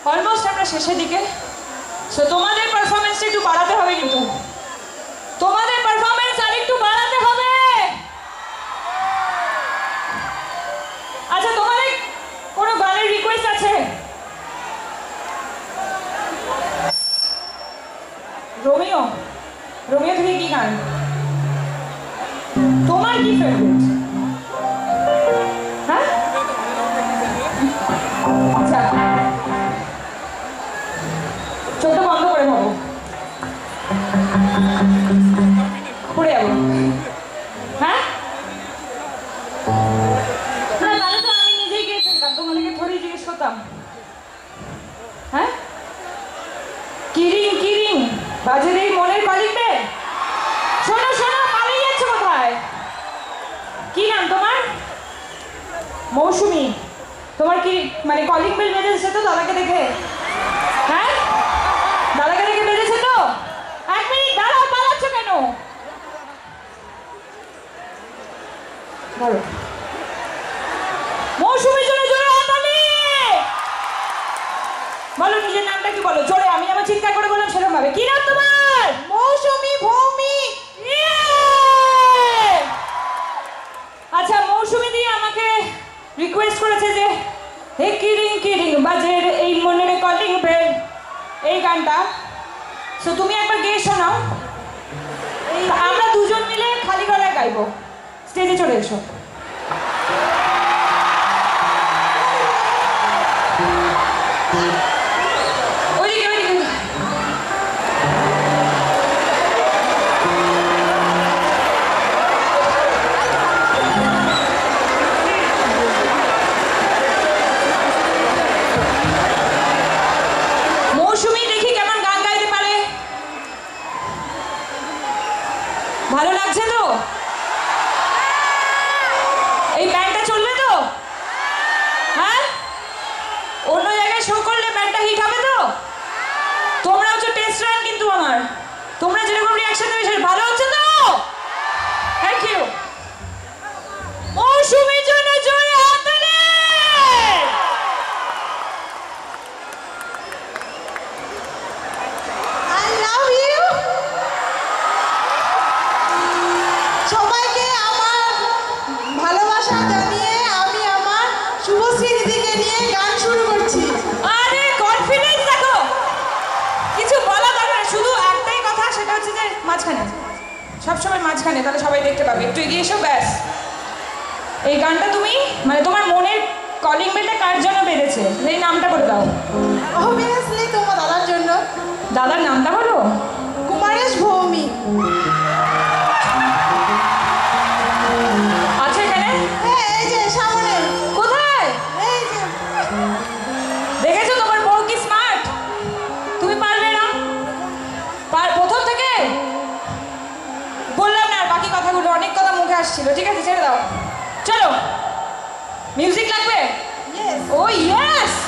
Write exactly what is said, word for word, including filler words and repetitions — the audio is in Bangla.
অলমোস্ট আমরা শেষের দিকে। সো তোমাদের পারফরমেন্সটা একটু বাড়াতে হবে, কিন্তু তোমাদের পারফরমেন্স আর একটু বাড়াতে হবে। আচ্ছা, তোমাদের কোনো গানের রিকোয়েস্ট আছে? রোমিও, রোমিও থেকে কি গান তোমার কি ফেভারিট? হ্যাঁ, আচ্ছা চোখটা বন্ধ করে ভাবো, পড়ে যাবো। হ্যাঁ, না তাহলে তো আমি নিজেই গিয়ে ফেলতাম, তোমাদেরকে থোড়ি জিজ্ঞেস করতাম। হ্যাঁ, কিরিং কিরিং বাজে রে মনের কলিংবে। শোনো শোনো, পালিয়ে যাচ্ছে কোথায়? কি নাম তোমার? মৌসুমি। তোমার কি মানে কলিং বেল বেজেছে তো দাদাকে দেখে? হ্যাঁ, দাদাকে দেখে বেজেছে তো? এক মিনিট দাঁড়াও, পালাচ্ছ কেন? বলো মৌসুমির জন্য জোরে হাততালি। বলো নিজের নামটা কি বলো জোরে, আমি আমার চিৎকার করে বললাম সেরকম ভাবে। কি নাম তোমার? মৌসুমি ভৌমিক। আচ্ছা, মৌসুমি দিয়ে আমাকে রিকোয়েস্ট করেছে যে হে কিরিং কিরিং বাজে এই মনের কলিং বেল, এই গানটা। সো তুমি একবার গেয়ে শোনাও, আমরা দুজন মিলে খালি গলায় গাইবো। স্টেজে চলে এসো। ভালো লাগছে তো? এই ব্যান্ডটা চলবে তো? হ্যাঁ, অন্য জায়গায় শো করলে ব্যান্ডটা হিট হবে তো? তোমরা হচ্ছে টেস্ট রান, কিন্তু আমার তোমরা যেরকম রিয়াকশন দেবে সেটা ভালো হচ্ছে তো? Thank you. মৌসুমীর জন্য জোরে হাততালি। I love you. সবাইকে আমার ভালোবাসা জানিয়ে আমি আমার শুভশ্রী দিদিকে নিয়ে গান শুরু করছি। আরে কনফিডেন্স দেখো, কিছু বলা দরকার না, শুধু একটাই কথা, সেটা হচ্ছে যে মাঝখানে, সবসময় মাঝখানে, তাহলে সবাই দেখতে পাবে। একটু এগিয়ে এসো, ব্যাস। এই গানটা তুমি মানে তোমার মনের কলিং বেলটা কার জন্য বেজেছে, এই নামটা বলে দাও। অবভিয়াসলি তোমার দাদার জন্য। দাদার নামটা বলো। কুমারেশ ভৌমিক। আছে এখানে? এই যে সামনে। কোথায়? এই যে। দেখেছো তোমার বউ কি স্মার্ট? তুমি পারবে না? পার প্রথম থেকে বললাম না, আর বাকি কথাগুলো অনেক কথা মুখে আসছিল। ঠিক আছে, ছেড়ে দাও, চলো। মিউজিক লাগবে? ইয়েস। Oh yes.